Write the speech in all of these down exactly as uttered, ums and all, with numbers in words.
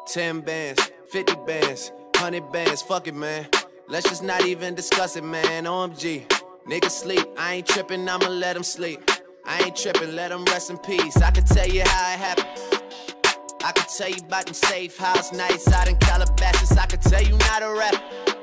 ten bands, fifty bands, one hundred bands, fuck it, man. Let's just not even discuss it, man. O M G, niggas sleep, I ain't tripping, I'ma let them sleep. I ain't tripping, let them rest in peace. I can tell you how it happened. I can tell you about them safe house nights out in Calabasas. I can tell you not a rapper.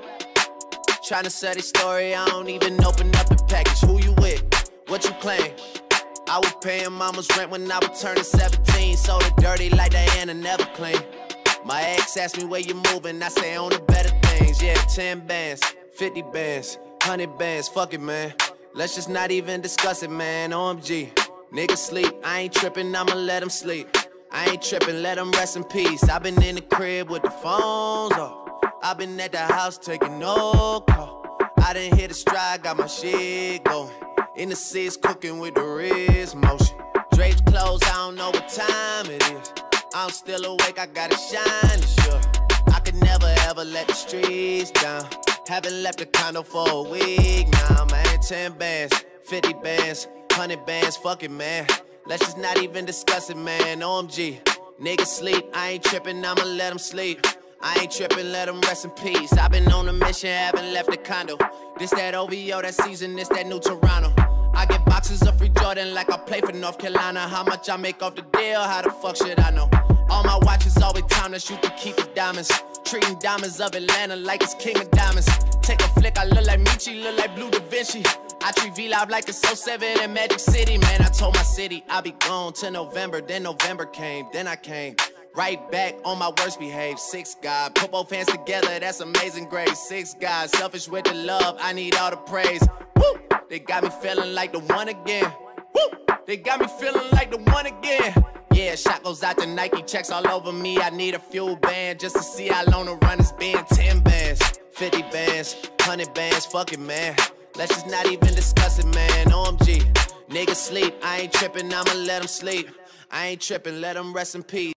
Tryna sell this story, I don't even open up the package. Who you with? What you claim? I was paying mama's rent when I was turning seventeen. Sold it dirty like Diana, never clean. My ex asked me where you moving, I say on the better things. Yeah, ten bands, fifty bands, one hundred bands, fuck it, man. Let's just not even discuss it, man. O M G, niggas sleep, I ain't tripping, I'ma let them sleep. I ain't tripping, let them rest in peace. I been in the crib with the phones off. I been at the house taking no call. I done hit a stride, got my shit going. In the six, cooking with the wrist motion. Drapes closed, I don't know what time it is. I'm still awake, I gotta shine to sure. I could never ever let the streets down. Haven't left the condo for a week now, man. ten bands, fifty bands, one hundred bands, fuck it, man. Let's just not even discuss it, man. O M G, niggas sleep, I ain't tripping, I'ma let them sleep. I ain't tripping, let them rest in peace. I've been on a mission, haven't left the condo. This that O V O, that season, this that new Toronto. I get boxes of free Jordan like I play for North Carolina. How much I make off the deal, how the fuck should I know? All my watches always timeless, you can keep the diamonds. Treating diamonds of Atlanta like it's king of diamonds. Take a flick, I look like Michi, look like Blue Da Vinci. I treat V-Live like it's oh seven in Magic City. Man, I told my city I'll be gone till November. Then November came, then I came right back on my worst behave. Six guys, put both hands together, that's amazing grace. Six guys, selfish with the love, I need all the praise. Woo! They got me feeling like the one again. Woo! They got me feeling like the one again. Yeah, shot goes out to Nike, checks all over me. I need a fuel band just to see how long the run has been. ten bands, fifty bands, one hundred bands, fuck it, man. Let's just not even discuss it, man. O M G, niggas sleep, I ain't tripping, I'ma let them sleep. I ain't tripping, let them rest in peace.